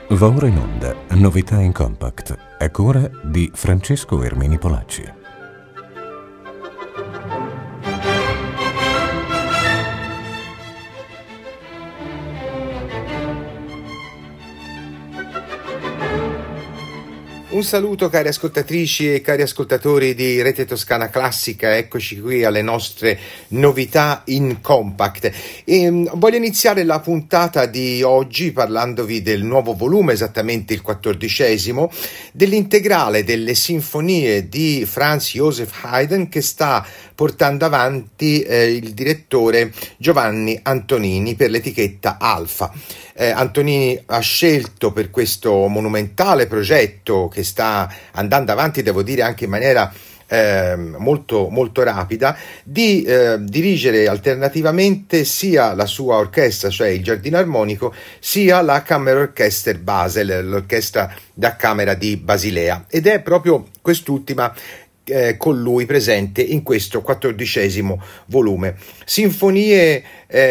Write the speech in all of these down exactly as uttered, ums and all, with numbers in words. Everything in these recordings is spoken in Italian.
Va ora in onda Novità in Compact, a cura di Francesco Ermini Polacci. Un saluto cari ascoltatrici e cari ascoltatori di Rete Toscana Classica, eccoci qui alle nostre novità in compact. E voglio iniziare la puntata di oggi parlandovi del nuovo volume, esattamente il quattordicesimo, dell'integrale delle sinfonie di Franz Joseph Haydn che sta portando avanti eh, il direttore Giovanni Antonini per l'etichetta Alfa. Eh, Antonini ha scelto per questo monumentale progetto che sta andando avanti, devo dire anche in maniera eh, molto, molto rapida, di eh, dirigere alternativamente sia la sua orchestra, cioè il Giardino Armonico, sia la Kammerorchester Basel, l'orchestra da camera di Basilea, ed è proprio quest'ultima Eh, con lui presente in questo quattordicesimo volume. Sinfonie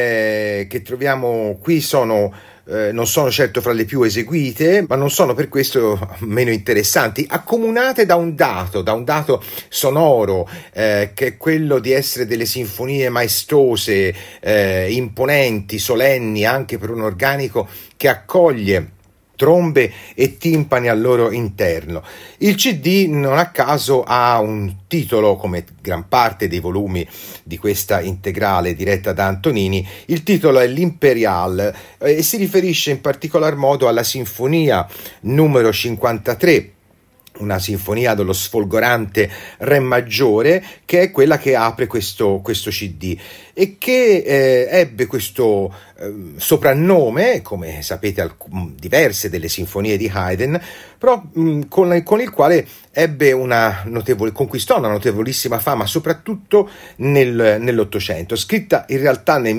eh, che troviamo qui sono eh, non sono certo fra le più eseguite, ma non sono per questo meno interessanti, accomunate da un dato, da un dato sonoro eh, che è quello di essere delle sinfonie maestose, eh, imponenti, solenni, anche per un organico che accoglie trombe e timpani al loro interno. Il C D non a caso ha un titolo, come gran parte dei volumi di questa integrale diretta da Antonini. Il titolo è l'Imperial eh, e si riferisce in particolar modo alla sinfonia numero cinquantatré, una sinfonia dello sfolgorante Re maggiore, che è quella che apre questo, questo C D e che eh, ebbe questo eh, soprannome, come sapete, alc- diverse delle sinfonie di Haydn, però mh, con, con il quale ebbe una notevole, conquistò una notevolissima fama, soprattutto nel, nell'Ottocento, scritta in realtà nel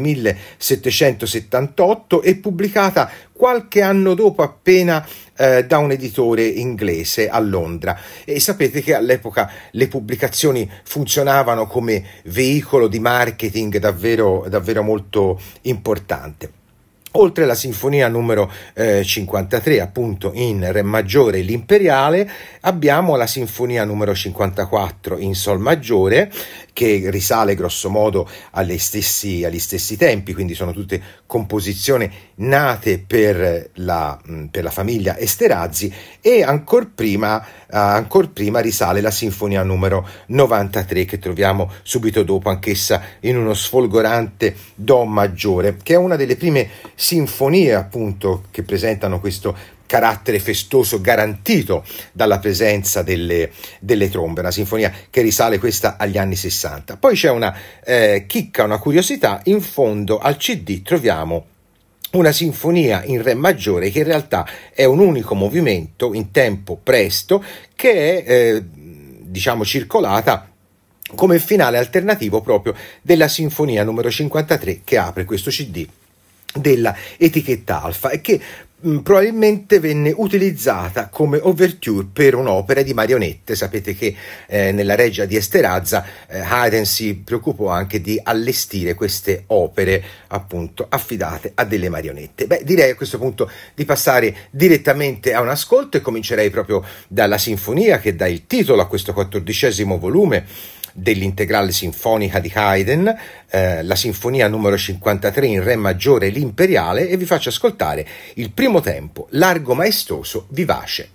millesettecentosettantotto e pubblicata qualche anno dopo appena eh, da un editore inglese a Londra. E sapete che all'epoca le pubblicazioni funzionavano come veicolo di marketing davvero, davvero molto importante. Oltre alla sinfonia numero eh, cinquantatré, appunto in Re maggiore, l'Imperiale, abbiamo la sinfonia numero cinquantaquattro in Sol maggiore, che risale grosso modo agli stessi, agli stessi tempi, quindi sono tutte composizioni nate per la, per la famiglia Esterhazy, e ancor prima, ancor prima risale la sinfonia numero novantatré, che troviamo subito dopo, anch'essa in uno sfolgorante Do maggiore, che è una delle prime sinfonie appunto che presentano questo carattere festoso garantito dalla presenza delle, delle trombe, una sinfonia che risale questa agli anni sessanta. Poi c'è una eh, chicca, una curiosità: in fondo al C D troviamo una sinfonia in Re maggiore che in realtà è un unico movimento in tempo presto, che è eh, diciamo circolata come finale alternativo proprio della sinfonia numero cinquantatré che apre questo C D della etichetta Alfa, e che mh, probabilmente venne utilizzata come ouverture per un'opera di marionette. Sapete che eh, nella Regia di Esterházy eh, Haydn si preoccupò anche di allestire queste opere appunto affidate a delle marionette. Beh, direi a questo punto di passare direttamente a un ascolto, e comincerei proprio dalla sinfonia che dà il titolo a questo quattordicesimo volume dell'integrale sinfonica di Haydn, eh, la sinfonia numero cinquantatré in Re maggiore, l'Imperiale, e vi faccio ascoltare il primo tempo, largo, maestoso, vivace.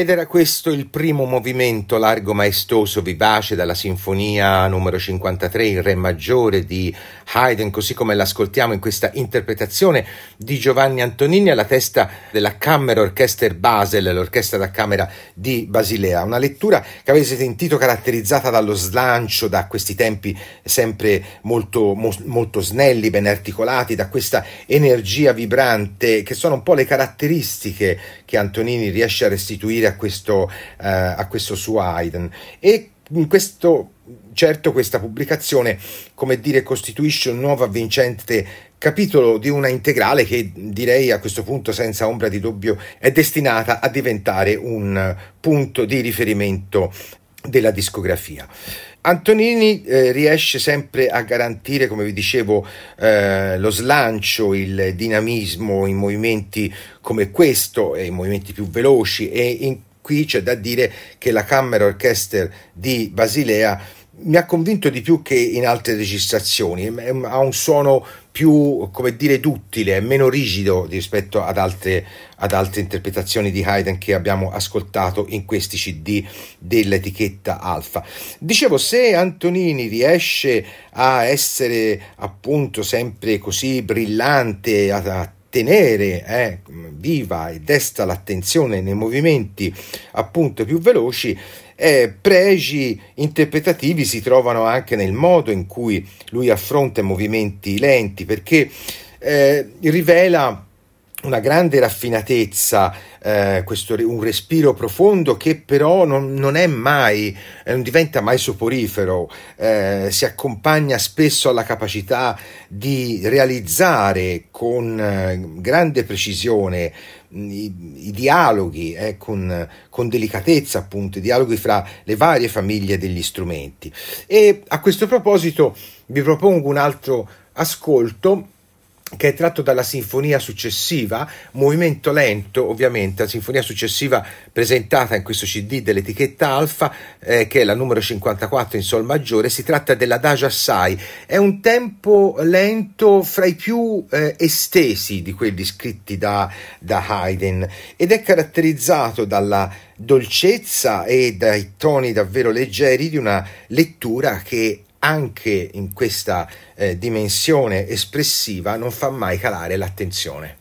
Ed era questo il primo movimento largo, maestoso, vivace dalla sinfonia numero cinquantatré in re maggiore di Haydn, così come l'ascoltiamo in questa interpretazione di Giovanni Antonini alla testa della Kammerorchester Basel, l'orchestra da camera di Basilea. Una lettura che avete sentito caratterizzata dallo slancio, da questi tempi sempre molto, mo, molto snelli, ben articolati, da questa energia vibrante, che sono un po' le caratteristiche che Antonini riesce a restituire a questo, eh, a questo suo Haydn. E in questo, certo, questa pubblicazione, come dire, costituisce un nuovo avvincente capitolo di una integrale che, direi a questo punto senza ombra di dubbio, è destinata a diventare un punto di riferimento della discografia. Antonini eh, riesce sempre a garantire, come vi dicevo, eh, lo slancio, il dinamismo in movimenti come questo e in movimenti più veloci, e in, qui c'è da dire che la Kammerorchester di Basilea mi ha convinto di più che in altre registrazioni. Ha un suono più, come dire, duttile, meno rigido rispetto ad altre, ad altre interpretazioni di Haydn che abbiamo ascoltato in questi C D dell'etichetta Alfa. Dicevo, se Antonini riesce a essere appunto sempre così brillante, a tenere eh, viva e desta l'attenzione nei movimenti appunto più veloci, Eh, pregi interpretativi si trovano anche nel modo in cui lui affronta i movimenti lenti, perché eh, rivela una grande raffinatezza, eh, questo, un respiro profondo che però non, non è mai, eh, non diventa mai soporifero, eh, si accompagna spesso alla capacità di realizzare con eh, grande precisione I, i dialoghi, eh, con, con delicatezza, appunto, i dialoghi fra le varie famiglie degli strumenti. E a questo proposito vi propongo un altro ascolto che è tratto dalla sinfonia successiva, movimento lento, ovviamente, la sinfonia successiva presentata in questo C D dell'etichetta Alfa, eh, che è la numero cinquantaquattro in sol maggiore. Si tratta dell'Adagio assai, è un tempo lento fra i più eh, estesi di quelli scritti da, da Haydn, ed è caratterizzato dalla dolcezza e dai toni davvero leggeri di una lettura che anche in questa eh, dimensione espressiva non fa mai calare l'attenzione.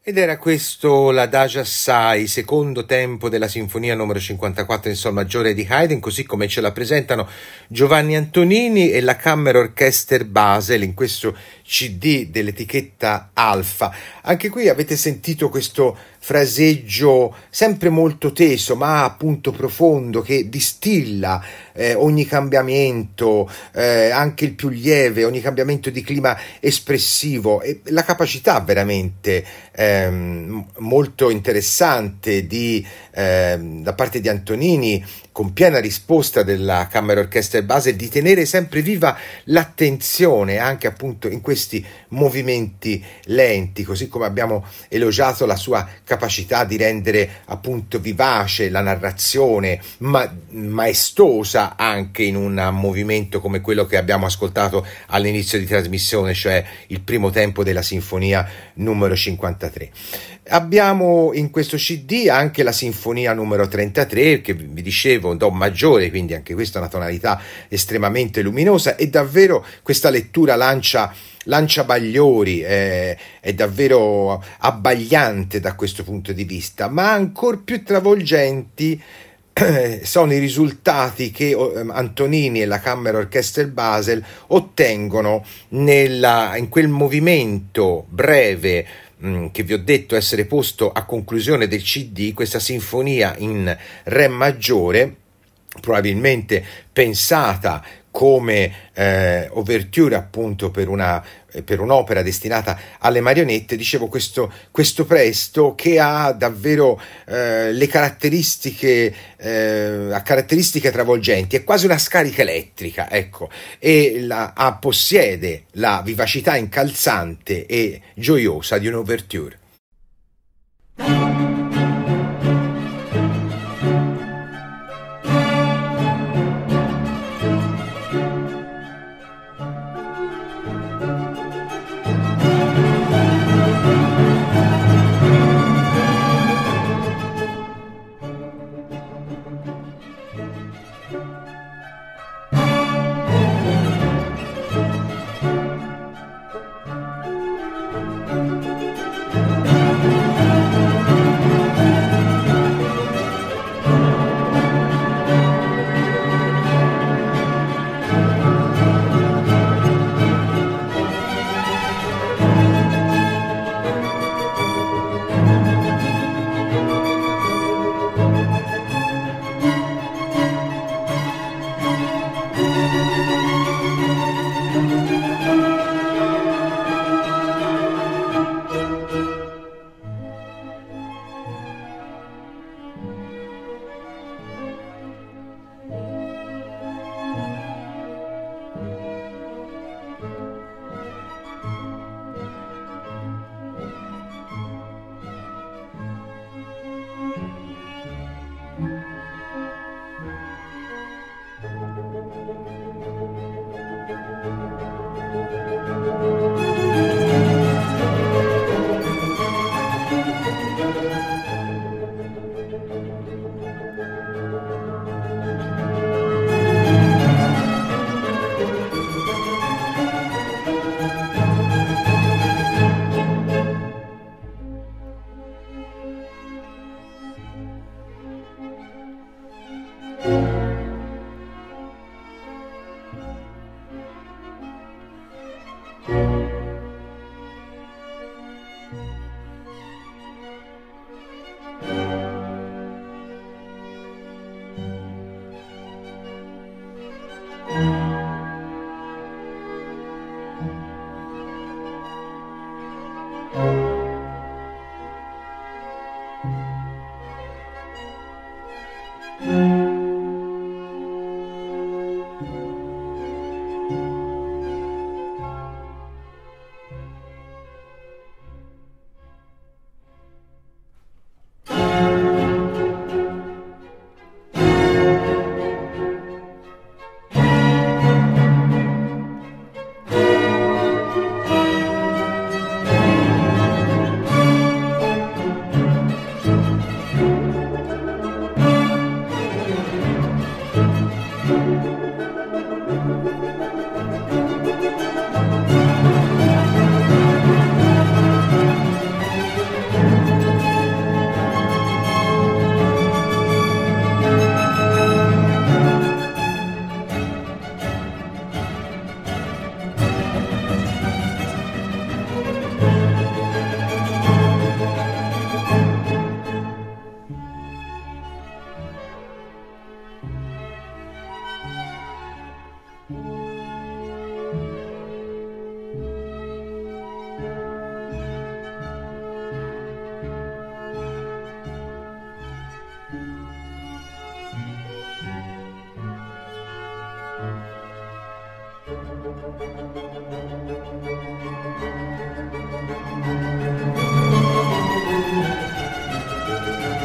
Ed era questo l'Adagio assai, secondo tempo della sinfonia numero cinquantaquattro in sol maggiore di Haydn, così come ce la presentano Giovanni Antonini e la Kammerorchester Basel in questo C D dell'etichetta Alfa. Anche qui avete sentito questo fraseggio sempre molto teso ma appunto profondo, che distilla eh, ogni cambiamento, eh, anche il più lieve, ogni cambiamento di clima espressivo, e la capacità veramente ehm, molto interessante di, ehm, da parte di Antonini, con piena risposta della Kammerorchester Basel, di tenere sempre viva l'attenzione anche appunto in questi movimenti lenti, così come abbiamo elogiato la sua capacità di rendere appunto vivace la narrazione, ma maestosa anche in un movimento come quello che abbiamo ascoltato all'inizio di trasmissione, cioè il primo tempo della sinfonia numero cinquantatré. Abbiamo in questo C D anche la sinfonia numero trentatré, che vi dicevo do maggiore, quindi anche questa è una tonalità estremamente luminosa, e davvero questa lettura lancia lancia bagliori, eh, è davvero abbagliante da questo punto di vista, ma ancor più travolgenti eh, sono i risultati che eh, Antonini e la Kammerorchester Basel ottengono nella, in quel movimento breve mh, che vi ho detto essere posto a conclusione del C D, questa sinfonia in Re maggiore, probabilmente pensata come eh, ouverture appunto per una per un'opera destinata alle marionette. Dicevo, questo, questo presto che ha davvero eh, le caratteristiche eh, ha caratteristiche travolgenti, è quasi una scarica elettrica, ecco, e la, ha, possiede la vivacità incalzante e gioiosa di un'ouverture.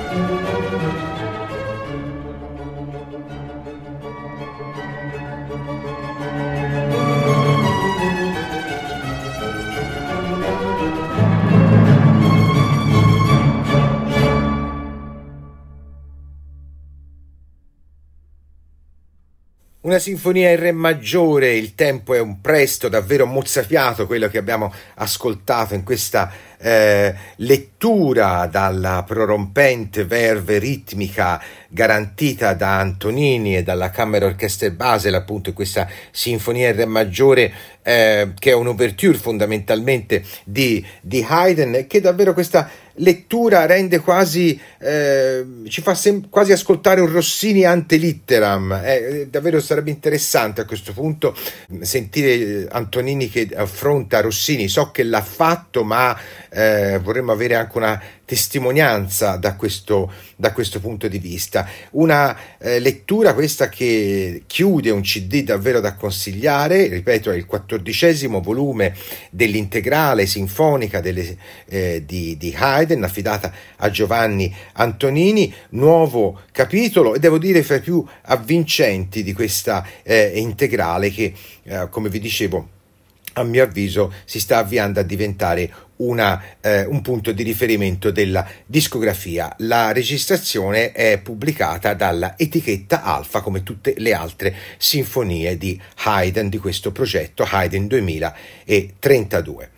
Una sinfonia in re maggiore, il tempo è un presto davvero mozzafiato, quello che abbiamo ascoltato in questa eh, lettura dalla prorompente verve ritmica garantita da Antonini e dalla Camera Orchestra Basel, appunto in questa sinfonia in re maggiore eh, che è un'ouverture fondamentalmente di, di Haydn, che davvero questa lettura rende quasi, eh, ci fa sem- quasi ascoltare un Rossini ante litteram. Eh, davvero sarebbe interessante a questo punto sentire Antonini che affronta Rossini. So che l'ha fatto, ma eh, vorremmo avere anche una testimonianza da questo, da questo punto di vista. Una eh, lettura questa che chiude un C D davvero da consigliare, ripeto, è il quattordicesimo volume dell'integrale sinfonica delle, eh, di, di Haydn, affidata a Giovanni Antonini, nuovo capitolo, e devo dire fra i più avvincenti di questa eh, integrale che, eh, come vi dicevo, a mio avviso si sta avviando a diventare una, eh, un punto di riferimento della discografia. La registrazione è pubblicata dalla etichetta Alfa, come tutte le altre sinfonie di Haydn, di questo progetto Haydn duemilatrentadue.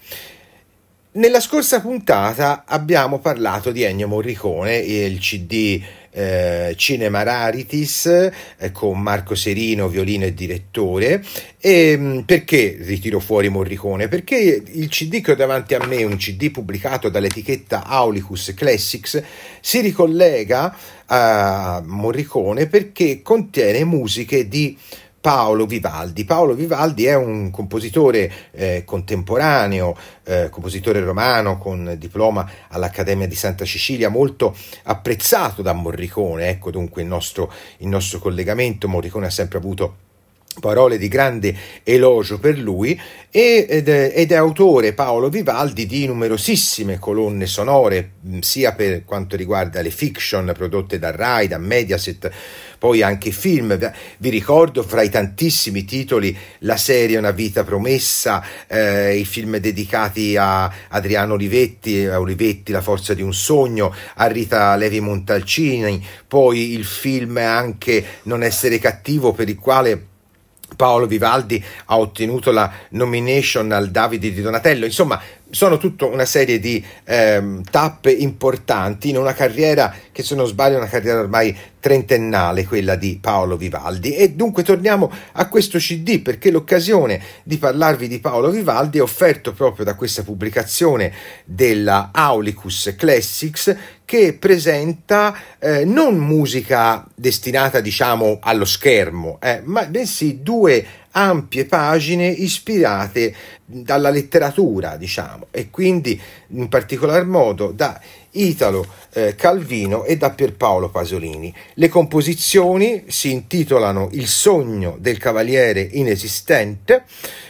Nella scorsa puntata abbiamo parlato di Ennio Morricone, il C D eh, Cinema Rarities eh, con Marco Serino, violino e direttore. E perché ritiro fuori Morricone? Perché il C D che ho davanti a me, un C D pubblicato dall'etichetta Aulicus Classics, si ricollega a Morricone perché contiene musiche di Paolo Vivaldi. Paolo Vivaldi è un compositore eh, contemporaneo, eh, compositore romano con diploma all'Accademia di Santa Cecilia, molto apprezzato da Morricone. Ecco dunque il nostro, il nostro collegamento. Morricone ha sempre avuto parole di grande elogio per lui, e, ed, è, ed è autore Paolo Vivaldi di numerosissime colonne sonore, sia per quanto riguarda le fiction prodotte da Rai, da Mediaset, poi anche film. Vi ricordo fra i tantissimi titoli la serie Una vita promessa, eh, i film dedicati a Adriano Olivetti, a Olivetti La forza di un sogno, a Rita Levi Montalcini, poi il film anche Non essere cattivo, per il quale Paolo Vivaldi ha ottenuto la nomination al Davide di Donatello. Insomma, sono tutta una serie di ehm, tappe importanti in una carriera che, se non sbaglio, è una carriera ormai trentennale, quella di Paolo Vivaldi. E dunque torniamo a questo C D, perché l'occasione di parlarvi di Paolo Vivaldi è offerto proprio da questa pubblicazione della Aulicus Classics, che presenta eh, non musica destinata, diciamo, allo schermo, eh, ma bensì due ampie pagine ispirate dalla letteratura, diciamo, e quindi in particolar modo da Italo eh, Calvino e da Pierpaolo Pasolini. Le composizioni si intitolano Il sogno del cavaliere inesistente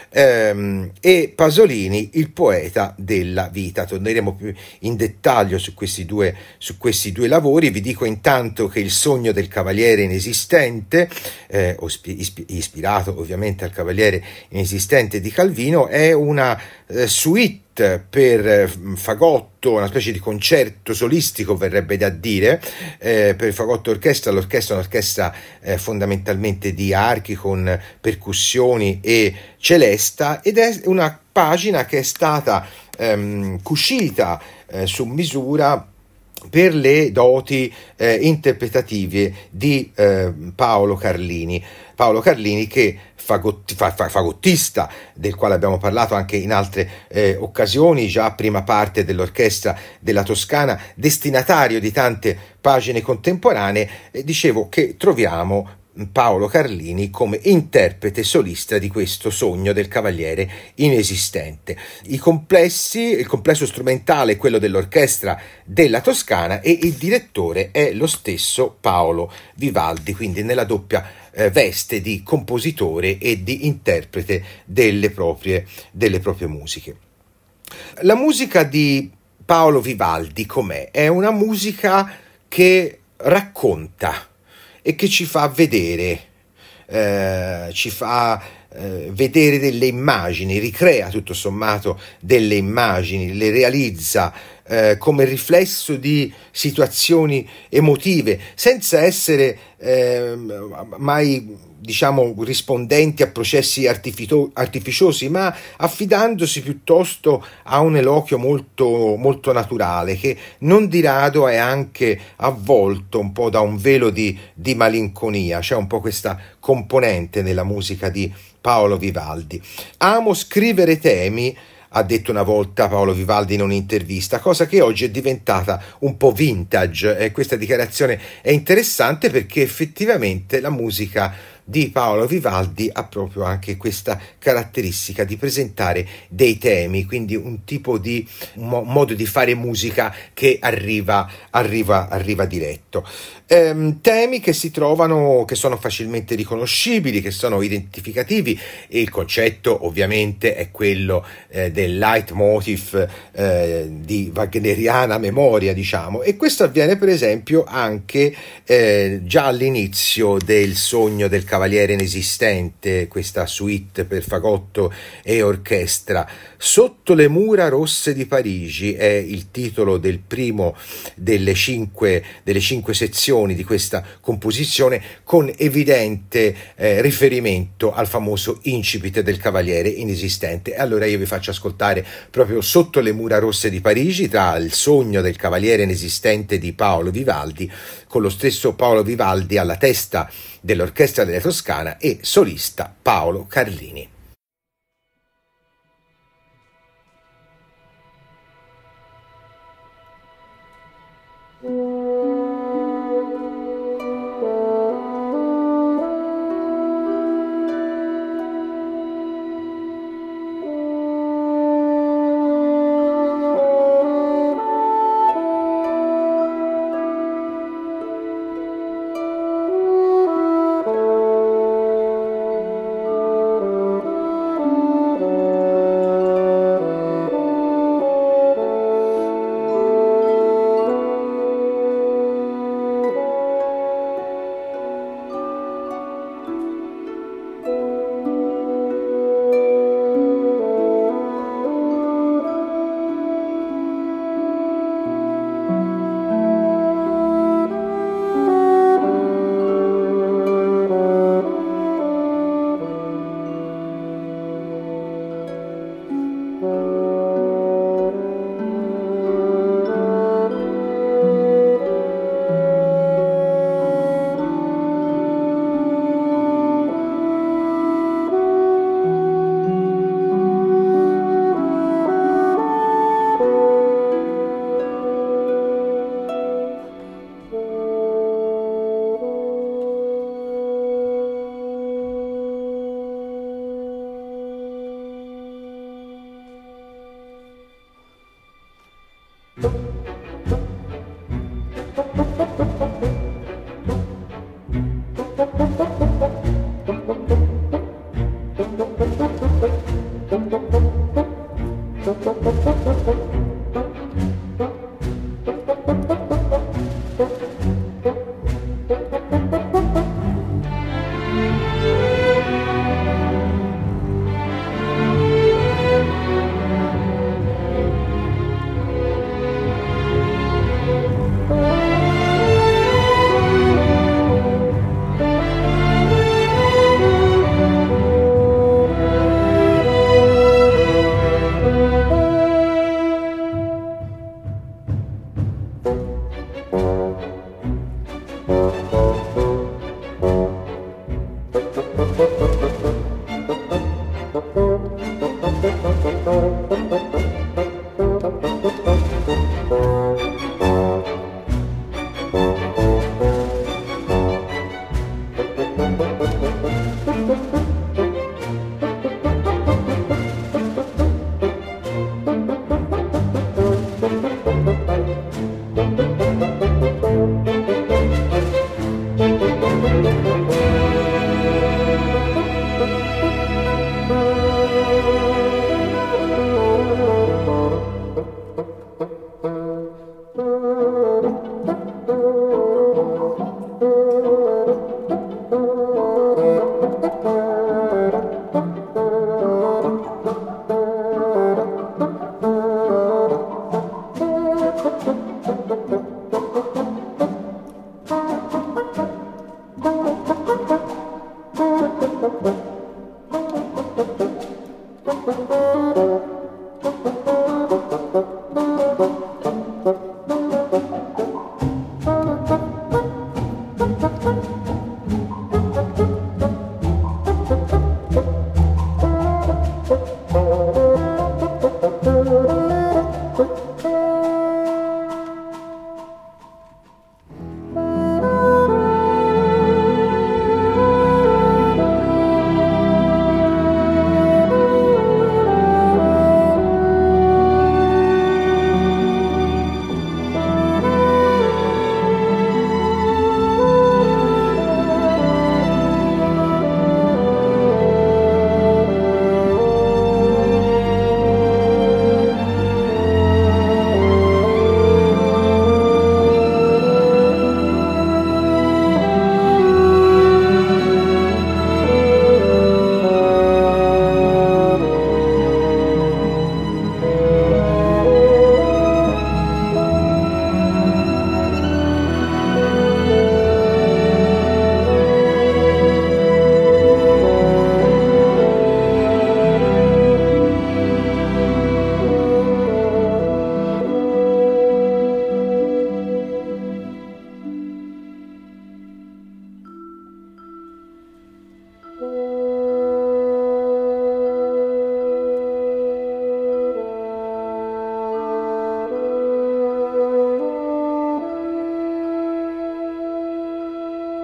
ehm, e Pasolini, Il poeta della vita. Torneremo più in dettaglio su questi due, su questi due lavori. Vi dico intanto che Il sogno del cavaliere inesistente, eh, ispirato ovviamente al Cavaliere inesistente di Calvino, è una eh, suite per eh, fagotto, una specie di concerto solistico, verrebbe da dire, eh, per fagotto orchestra. L'orchestra è un'orchestra eh, fondamentalmente di archi con percussioni e celesta, ed è una pagina che è stata ehm, cucita eh, su misura per le doti eh, interpretative di eh, Paolo Carlini. Paolo Carlini che fagotti, fa, fa, fagottista, del quale abbiamo parlato anche in altre eh, occasioni, già prima parte dell'orchestra della Toscana, destinatario di tante pagine contemporanee, eh, dicevo che troviamo Paolo Carlini come interprete solista di questo sogno del cavaliere inesistente. I complessi, il complesso strumentale è quello dell'orchestra della Toscana e il direttore è lo stesso Paolo Vivaldi, quindi nella doppia eh, veste di compositore e di interprete delle proprie, delle proprie musiche. La musica di Paolo Vivaldi com'è? È una musica che racconta e che ci fa vedere, eh, ci fa eh, vedere delle immagini, ricrea tutto sommato delle immagini, le realizza eh, come riflesso di situazioni emotive, senza essere eh, mai, diciamo, rispondenti a processi artifito- artificiosi, ma affidandosi piuttosto a un eloquio molto, molto naturale, che non di rado è anche avvolto un po' da un velo di, di malinconia. C'è un po' questa componente nella musica di Paolo Vivaldi. Amo scrivere temi, ha detto una volta Paolo Vivaldi in un'intervista, cosa che oggi è diventata un po' vintage, e questa dichiarazione è interessante perché effettivamente la musica di Paolo Vivaldi ha proprio anche questa caratteristica di presentare dei temi, quindi un tipo di un mo- modo di fare musica che arriva, arriva, arriva diretto. Ehm, temi che si trovano, che sono facilmente riconoscibili, che sono identificativi, e il concetto ovviamente è quello eh, del leitmotiv eh, di wagneriana memoria, diciamo, e questo avviene per esempio anche eh, già all'inizio del Sogno del Cavaliere Inesistente, questa suite per fagotto e orchestra. Sotto le mura rosse di Parigi è il titolo del primo delle cinque, delle cinque sezioni di questa composizione, con evidente eh, riferimento al famoso incipit del Cavaliere Inesistente. E allora io vi faccio ascoltare proprio Sotto le mura rosse di Parigi, tra il Sogno del Cavaliere Inesistente di Paolo Vivaldi, con lo stesso Paolo Vivaldi alla testa dell'Orchestra della Toscana e solista Paolo Carlini.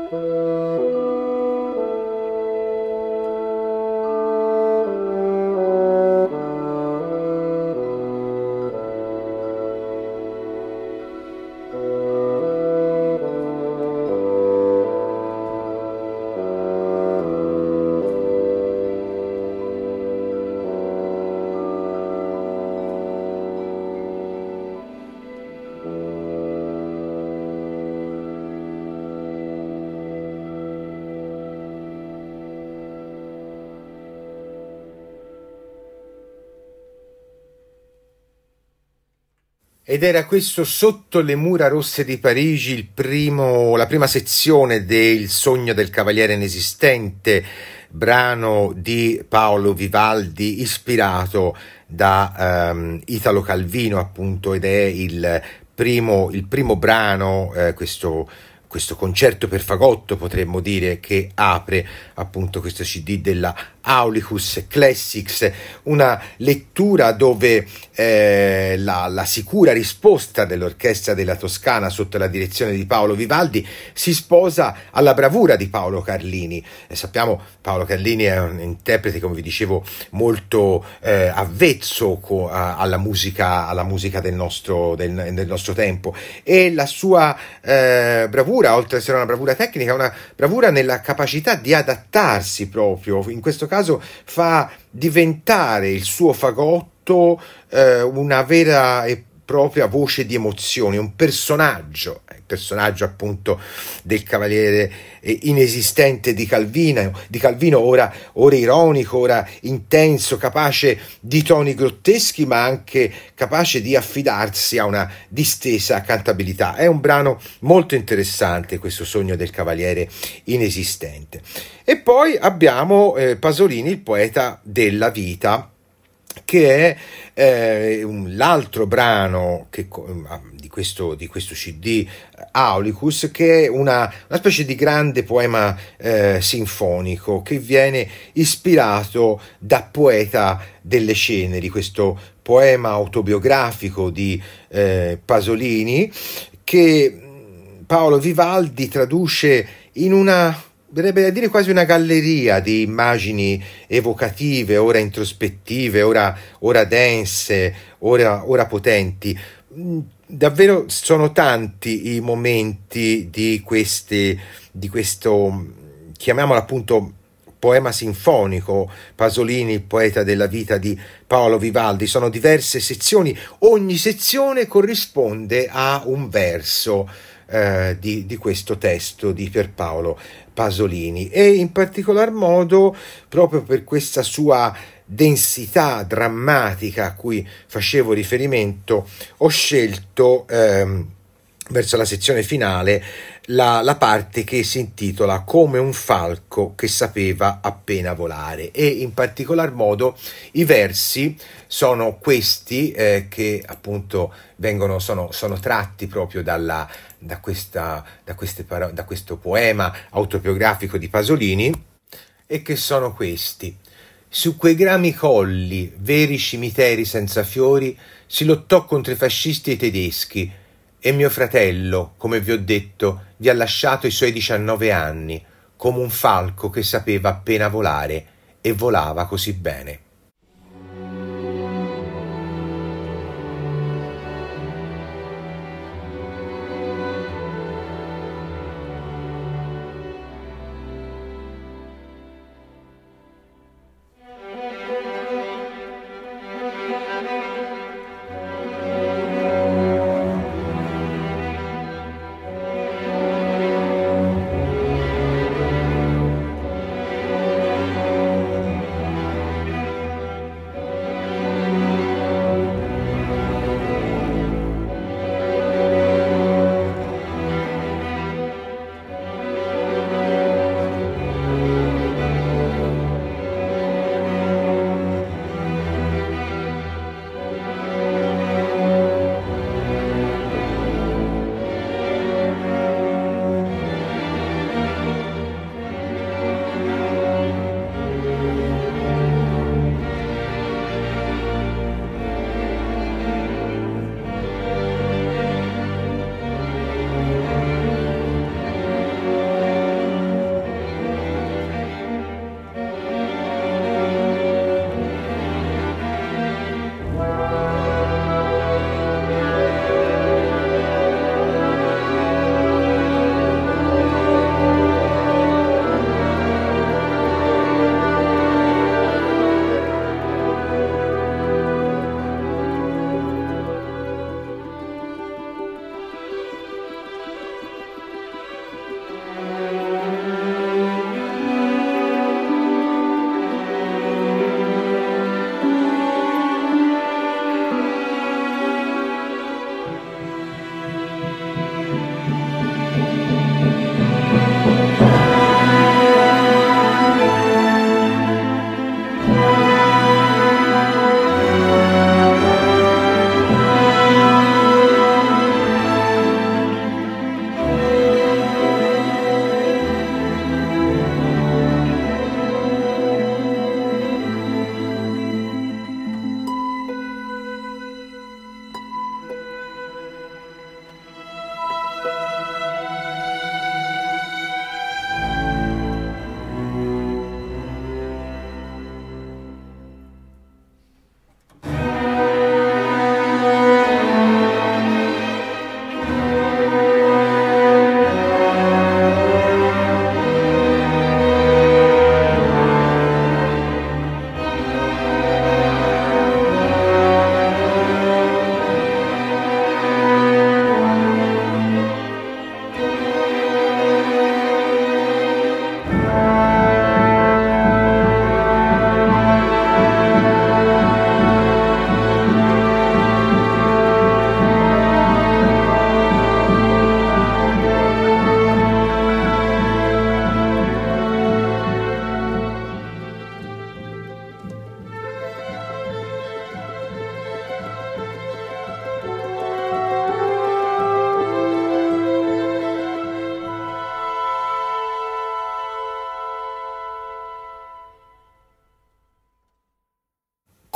Ed era questo Sotto le mura rosse di Parigi, il primo, la prima sezione del Sogno del Cavaliere Inesistente, brano di Paolo Vivaldi ispirato da um, Italo Calvino, appunto, ed è il primo, il primo brano, eh, questo questo concerto per fagotto, potremmo dire, che apre appunto questo C D della Aulicus Classics, una lettura dove eh, la, la sicura risposta dell'Orchestra della Toscana sotto la direzione di Paolo Vivaldi si sposa alla bravura di Paolo Carlini. E sappiamo Paolo Carlini è un interprete, come vi dicevo, molto eh, avvezzo co- a, alla musica, alla musica del nostro, del, del nostro tempo, e la sua eh, bravura, oltre ad essere una bravura tecnica, è una bravura nella capacità di adattarsi proprio, in questo caso fa diventare il suo fagotto eh, una vera e propria voce di emozioni, un personaggio, il personaggio appunto del Cavaliere Inesistente di Calvino, di Calvino ora, ora ironico, ora intenso, capace di toni grotteschi, ma anche capace di affidarsi a una distesa cantabilità. È un brano molto interessante, questo Sogno del Cavaliere Inesistente. E poi abbiamo eh, Pasolini, il poeta della vita, che è eh, un, l'altro brano che, di, questo, di questo C D Aulicus, che è una, una specie di grande poema eh, sinfonico che viene ispirato da Poeta delle ceneri, questo poema autobiografico di eh, Pasolini, che Paolo Vivaldi traduce in una, verrebbe da dire quasi una galleria di immagini evocative, ora introspettive, ora, ora dense, ora, ora potenti. Davvero sono tanti i momenti di questi, di questo, chiamiamolo appunto, poema sinfonico, Pasolini, il poeta della vita di Paolo Vivaldi. Sono diverse sezioni, ogni sezione corrisponde a un verso eh, di, di questo testo di Pierpaolo Pasolini, e in particolar modo, proprio per questa sua densità drammatica a cui facevo riferimento, ho scelto ehm, verso la sezione finale la, la parte che si intitola Come un falco che sapeva appena volare, e in particolar modo i versi sono questi eh, che appunto vengono, sono, sono tratti proprio dalla, da, questa, da, queste paro- da questo poema autobiografico di Pasolini, e che sono questi: su quei grami colli, veri cimiteri senza fiori, si lottò contro i fascisti e i tedeschi, e mio fratello, come vi ho detto, vi ha lasciato i suoi diciannove anni, come un falco che sapeva appena volare, e volava così bene.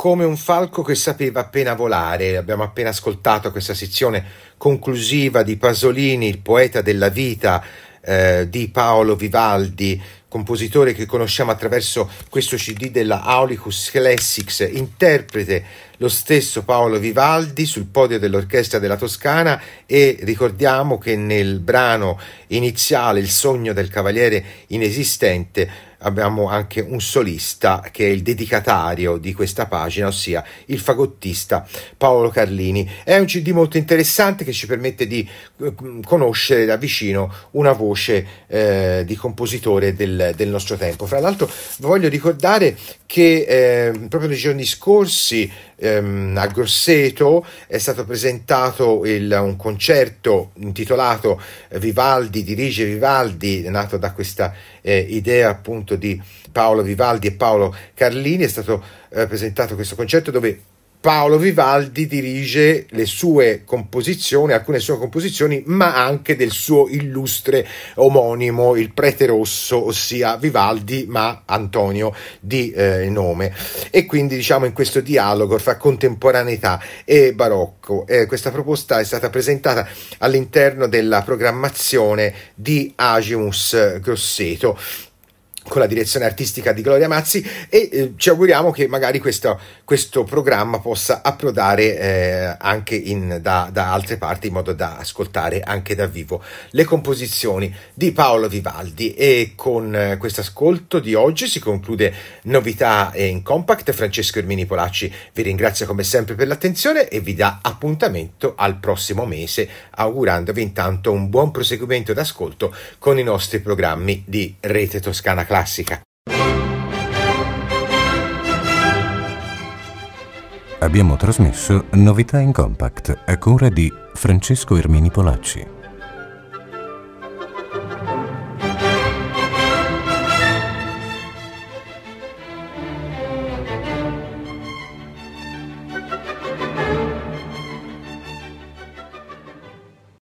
come un falco che sapeva appena volare. Abbiamo appena ascoltato questa sezione conclusiva di Pasolini, il poeta della vita, eh, di Paolo Vivaldi, compositore che conosciamo attraverso questo C D della Aulicus Classics, interprete lo stesso Paolo Vivaldi sul podio dell'Orchestra della Toscana, e ricordiamo che nel brano iniziale Il sogno del cavaliere inesistente abbiamo anche un solista che è il dedicatario di questa pagina, ossia il fagottista Paolo Carlini. È un C D molto interessante che ci permette di conoscere da vicino una voce eh, di compositore del, del nostro tempo. Fra l'altro voglio ricordare che eh, proprio nei giorni scorsi ehm, a Grosseto è stato presentato il, un concerto intitolato Vivaldi dirige Vivaldi, nato da questa eh, idea appunto di Paolo Vivaldi e Paolo Carlini. È stato eh, presentato questo concerto dove Paolo Vivaldi dirige le sue composizioni, alcune sue composizioni, ma anche del suo illustre omonimo, il prete rosso, ossia Vivaldi, ma Antonio di eh, nome. E quindi, diciamo, in questo dialogo fra contemporaneità e barocco, eh, questa proposta è stata presentata all'interno della programmazione di Agimus Grosseto, con la direzione artistica di Gloria Mazzi, e eh, ci auguriamo che magari questo, questo programma possa approdare eh, anche in, da, da altre parti, in modo da ascoltare anche dal vivo le composizioni di Paolo Vivaldi. E con eh, questo ascolto di oggi si conclude Novità in Compact. Francesco Ermini Polacci vi ringrazio come sempre per l'attenzione e vi dà appuntamento al prossimo mese, augurandovi intanto un buon proseguimento d'ascolto con i nostri programmi di Rete Toscana Classica. Abbiamo trasmesso Novità in Compact a cura di Francesco Ermini Polacci.